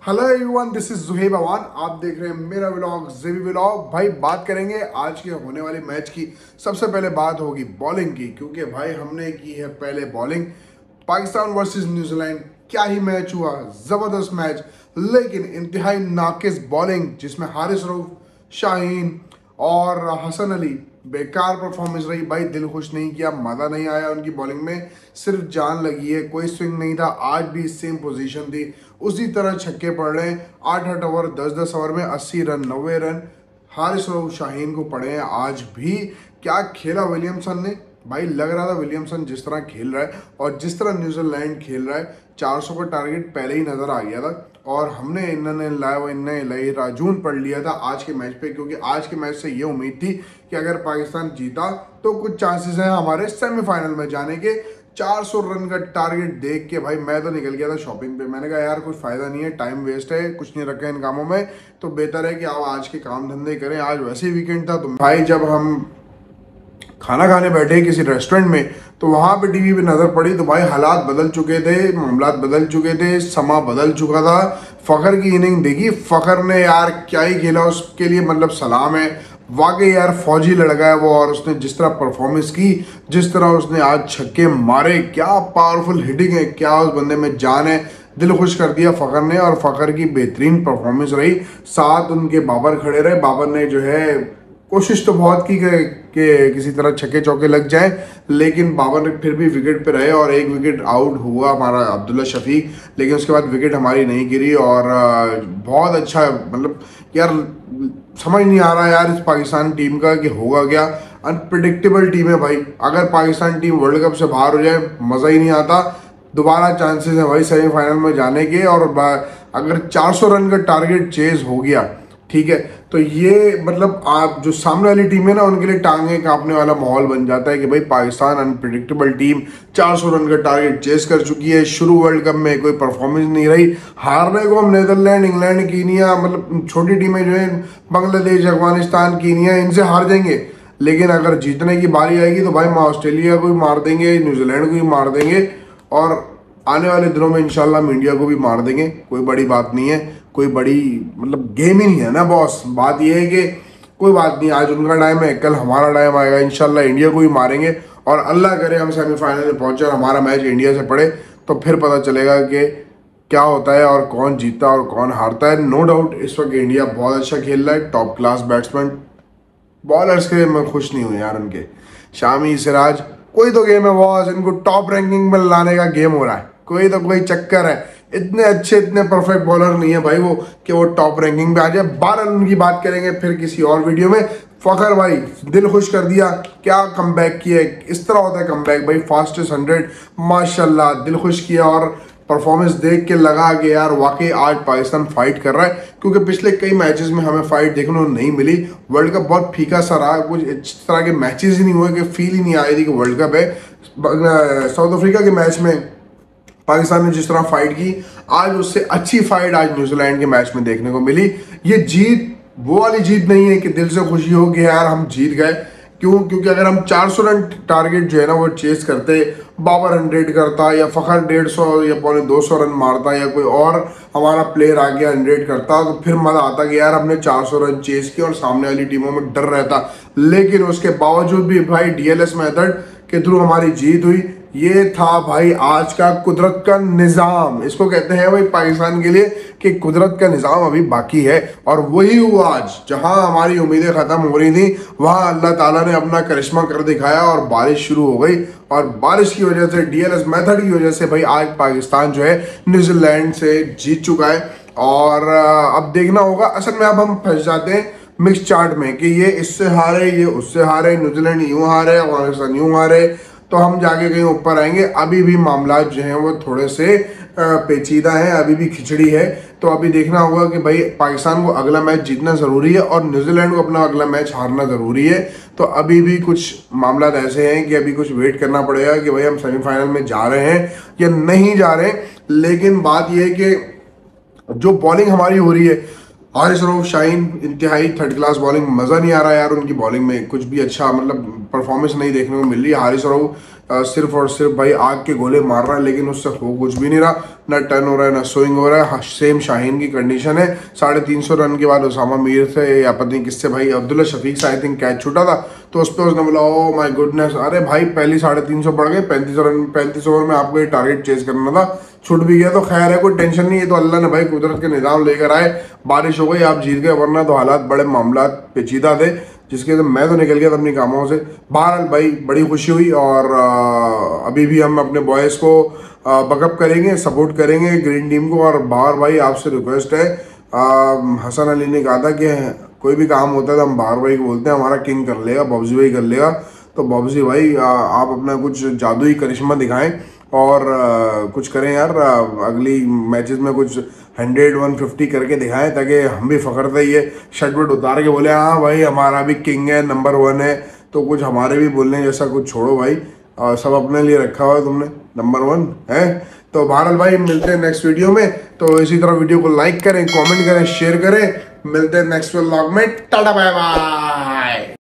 Hello everyone, this is Zuhaib Awan. आप देख रहे हैं मेरा व्लॉग जेबी व्लॉग। भाई बात करेंगे आज के होने वाले मैच की। सबसे पहले बात होगी बॉलिंग की, क्योंकि भाई हमने की है पहले बॉलिंग। पाकिस्तान वर्सेस न्यूजीलैंड, क्या ही मैच हुआ, जबरदस्त मैच, लेकिन इंतहाई नाकिस बॉलिंग जिसमें हारिस रऊफ, शाहीन और हसन अली बेकार परफॉर्मेंस रही। भाई दिल खुश नहीं किया, मज़ा नहीं आया उनकी बॉलिंग में, सिर्फ जान लगी है, कोई स्विंग नहीं था। आज भी सेम पोजीशन थी, उसी तरह छक्के पड़ रहे हैं। 8-8 ओवर 10-10 ओवर में 80 रन 90 रन हारिस रऊफ शाहीन को पड़े हैं। आज भी क्या खेला विलियमसन ने, भाई लग रहा था विलियमसन जिस तरह खेल रहा है और जिस तरह न्यूजीलैंड खेल रहा है, 400 का टारगेट पहले ही नजर आ गया था। और हमने इन्होंने राजून पढ़ लिया था आज के मैच पे, क्योंकि आज के मैच से ये उम्मीद थी कि अगर पाकिस्तान जीता तो कुछ चांसेस हैं हमारे सेमीफाइनल में जाने के। 400 रन का टारगेट देख के भाई मैं तो निकल गया था शॉपिंग पे। मैंने कहा यार कुछ फायदा नहीं है, टाइम वेस्ट है, कुछ नहीं रखा इन कामों में, तो बेहतर है कि आप आज के काम धंधे करें। आज वैसे ही वीकेंड था, तो भाई जब हम खाना खाने बैठे किसी रेस्टोरेंट में, तो वहां पे टीवी पे नजर पड़ी, तो भाई हालात बदल चुके थे, मामलात बदल चुके थे, समा बदल चुका था। फखर की इनिंग देखी, फखर ने यार क्या ही खेला, उसके लिए मतलब सलाम है। वाकई यार फौजी लड़का है वो, और उसने जिस तरह परफॉर्मेंस की, जिस तरह उसने आज छक्के मारे, क्या पावरफुल हिटिंग है, क्या उस बंदे में जान है। दिल खुश कर दिया फखर ने, और फखर की बेहतरीन परफॉर्मेंस रही। साथ उनके बाबर खड़े रहे, बाबर ने जो है कोशिश तो बहुत की कि किसी तरह छक्के चौके लग जाए, लेकिन बाबर ने फिर भी विकेट पे रहे और एक विकेट आउट हुआ हमारा अब्दुल्ला शफीक, लेकिन उसके बाद विकेट हमारी नहीं गिरी। और बहुत अच्छा, मतलब यार समझ नहीं आ रहा यार इस पाकिस्तान टीम का कि होगा क्या। अनप्रिडिक्टेबल टीम है भाई। अगर पाकिस्तान टीम वर्ल्ड कप से बाहर हो जाए मज़ा ही नहीं आता। दोबारा चांसेस है भाई सेमीफाइनल में जाने के, और अगर 400 रन का टारगेट चेज हो गया, ठीक है, तो ये मतलब आप जो सामने वाली टीम है ना, उनके लिए टांगे कांपने वाला माहौल बन जाता है कि भाई पाकिस्तान अनप्रिडिक्टेबल टीम 400 रन का टारगेट चेस कर चुकी है। शुरू वर्ल्ड कप में कोई परफॉर्मेंस नहीं रही, हारने को हम नेदरलैंड, इंग्लैंड, कीनिया, मतलब छोटी टीमें जो है बांग्लादेश, अफगानिस्तान, कीनिया, इनसे हार जाएंगे। लेकिन अगर जीतने की बारी आएगी तो भाई हम ऑस्ट्रेलिया को भी मार देंगे, न्यूजीलैंड को भी मार देंगे, और आने वाले दिनों में इंशाल्लाह हम इंडिया को भी मार देंगे। कोई बड़ी बात नहीं है, कोई बड़ी मतलब गेम ही नहीं है ना बॉस। बात यह है कि कोई बात नहीं, आज उनका टाइम है, कल हमारा टाइम आएगा, इंशाल्लाह इंडिया को भी मारेंगे। और अल्लाह करे हम सेमीफाइनल में पहुंचे और हमारा मैच इंडिया से पड़े, तो फिर पता चलेगा कि क्या होता है और कौन जीतता और कौन हारता है। नो डाउट इस वक्त इंडिया बहुत अच्छा खेल रहा है, टॉप क्लास बैट्समैन। बॉलर्स के मैं खुश नहीं हूँ यार, उनके शामी, सिराज, कोई तो गेम है बॉस, इनको टॉप रैंकिंग में लाने का गेम हो रहा है, कोई चक्कर है। इतने अच्छे, इतने परफेक्ट बॉलर नहीं है भाई वो कि वो टॉप रैंकिंग पे आ जाए। 12 रन की बात करेंगे फिर किसी और वीडियो में। फखर भाई दिल खुश कर दिया, क्या कमबैक किया, इस तरह होता है कमबैक भाई, फास्टेस्ट 100 माशाल्लाह, दिल खुश किया। और परफॉर्मेंस देख के लगा कि यार वाकई आज पाकिस्तान फाइट कर रहा है, क्योंकि पिछले कई मैचेस में हमें फाइट देखने को नहीं मिली। वर्ल्ड कप बहुत फीका सा रहा, कुछ इस तरह के मैचेस ही नहीं हुए कि फील ही नहीं आई थी कि वर्ल्ड कप है। साउथ अफ्रीका के मैच में पाकिस्तान ने जिस तरह फाइट की, आज उससे अच्छी फाइट आज न्यूजीलैंड के मैच में देखने को मिली। ये जीत वो वाली जीत नहीं है कि दिल से खुशी हो कि यार हम जीत गए। क्यों? क्योंकि अगर हम 400 रन टारगेट जो है ना वो चेस करते, बाबर 100 करता, या फखर 150 या 250 रन मारता, या कोई और हमारा प्लेयर आ गया 100 करता, तो फिर मजा आता कि यार हमने 400 रन चेस किया और सामने वाली टीमों में डर रहता। लेकिन उसके बावजूद भी भाई डीएलएस मेथड के थ्रू हमारी जीत हुई। ये था भाई आज का कुदरत का निज़ाम, इसको कहते हैं भाई पाकिस्तान के लिए कि कुदरत का निज़ाम अभी बाकी है। और वही हुआ आज, जहां हमारी उम्मीदें ख़त्म हो रही थी वहां अल्लाह ताला ने अपना करिश्मा कर दिखाया और बारिश शुरू हो गई। और बारिश की वजह से, डीएलएस मेथड की वजह से भाई आज पाकिस्तान जो है न्यूजीलैंड से जीत चुका है। और अब देखना होगा, असल में अब हम फंस जाते हैं मिक्स चार्ट में कि ये इससे हारे, ये उससे हारे, न्यूजीलैंड यूं हारे, अफगानिस्तान यूं हारे, तो हम जाके कहीं ऊपर आएंगे। अभी भी मामला जो हैं वो थोड़े से पेचीदा हैं, अभी भी खिचड़ी है। तो अभी देखना होगा कि भाई पाकिस्तान को अगला मैच जीतना ज़रूरी है और न्यूजीलैंड को अपना अगला मैच हारना ज़रूरी है। तो अभी भी कुछ मामला ऐसे हैं कि अभी कुछ वेट करना पड़ेगा कि भाई हम सेमीफाइनल में जा रहे हैं या नहीं जा रहे हैं। लेकिन बात यह है कि जो बॉलिंग हमारी हो रही है, हारिस रऊफ, शाहीन, इंतहाई थर्ड क्लास बॉलिंग, मज़ा नहीं आ रहा यार उनकी बॉलिंग में, कुछ भी अच्छा मतलब परफॉर्मेंस नहीं देखने को मिल रही। हारिस रऊफ सिर्फ और सिर्फ भाई आग के गोले मार रहा है, लेकिन उससे हो कुछ भी नहीं रहा, ना टर्न हो रहा है ना स्विंग हो रहा है। सेम शाहीन की कंडीशन है, 350 रन के बाद उसामा मीर से या पता नहीं किससे भाई अब्दुल्ला शफीक से आई थिंक कैच छूटा था, तो उस पर उसने बोला ओ माय गुडनेस, अरे भाई पहली 350 पड़ गए, 35 रन 35 ओवर में आपको ये टारगेट चेज करना था, छूट भी गया तो खैर है, कोई टेंशन नहीं है, तो अल्लाह ने भाई कुदरत के निज़ाम लेकर आए, बारिश हो गई आप जीत गए, वरना तो हालात बड़े मामला पेचीदा थे, जिसके तो मैं तो निकल गया था अपनी कामों से। बहरहाल भाई बड़ी खुशी हुई, और अभी भी हम अपने बॉयज़ को बकअप करेंगे, सपोर्ट करेंगे ग्रीन टीम को। और बाहर भाई आपसे रिक्वेस्ट है, हसन अली ने कहा था कि कोई भी काम होता है तो हम बाहर भाई को बोलते हैं, हमारा किंग कर लेगा, बब्जी भाई कर लेगा, तो बब्जी भाई आप अपना कुछ जादुई करिश्मा दिखाएं और कुछ करें यार, अगली मैचेस में कुछ 100-150 करके दिखाएं, ताकि हम भी फख्र से ये शर्ट वर्ट उतार के बोले हाँ भाई हमारा भी किंग है, नंबर 1 है, तो कुछ हमारे भी बोलने जैसा कुछ छोड़ो भाई, सब अपने लिए रखा हुआ है तुमने, नंबर 1 है। तो बहरहाल भाई मिलते हैं नेक्स्ट वीडियो में, तो इसी तरह वीडियो को लाइक करें, कमेंट करें, शेयर करें, मिलते हैं नेक्स्ट व्लॉग में, टाटा बाय बाय।